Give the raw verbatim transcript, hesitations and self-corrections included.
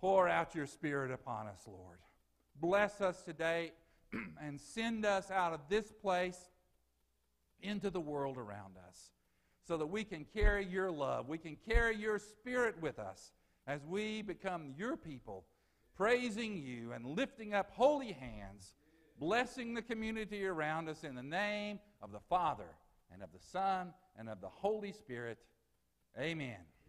Pour out your Spirit upon us, Lord. Bless us today and send us out of this place into the world around us so that we can carry your love. We can carry your Spirit with us as we become your people, praising you and lifting up holy hands, blessing the community around us in the name of the Father and of the Son and of the Holy Spirit. Amen.